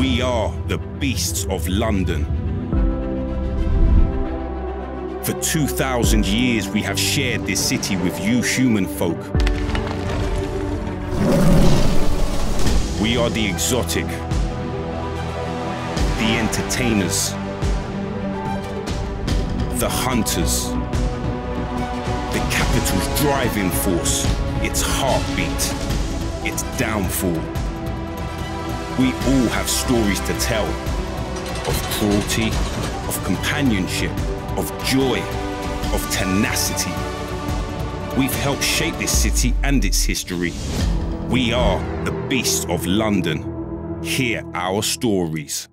We are the beasts of London. For 2,000 years we have shared this city with you human folk. We are the exotic, the entertainers, the hunters, the capital's driving force, its heartbeat, its downfall. We all have stories to tell, of cruelty, of companionship, of joy, of tenacity. We've helped shape this city and its history. We are the beasts of London. Hear our stories.